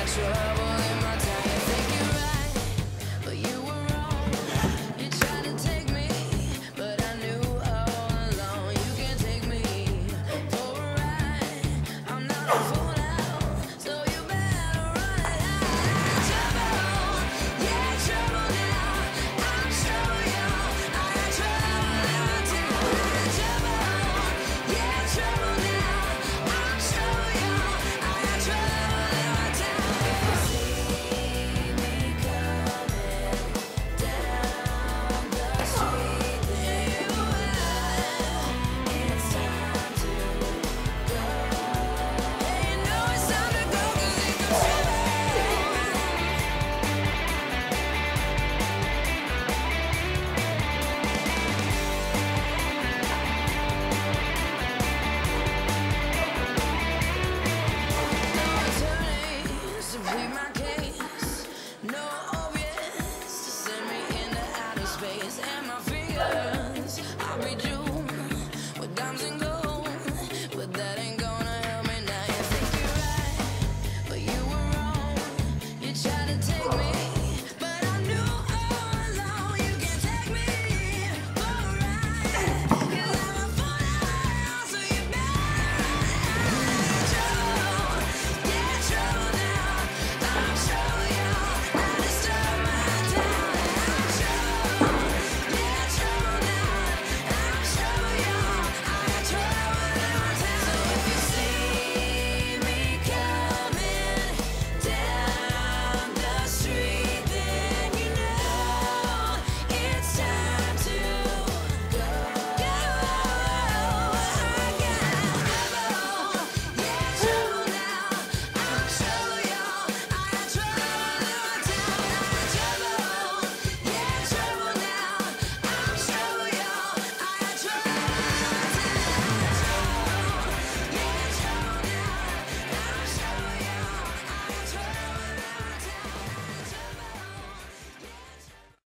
trouble in my time. You think you're right, but you were wrong. You tried to take me, but I knew all along you can't take me for a ride. I'm not a fool now, so you better run it out. Trouble, yeah, trouble now. I'm trouble, y'all. I got trouble in my town. Trouble, yeah, trouble now. I'm trouble, y'all. I got trouble in my town. If you see me coming down the street, then you will. It's time to go. Yeah, you know it's time to go 'cause it goes trouble. No attorneys to plead my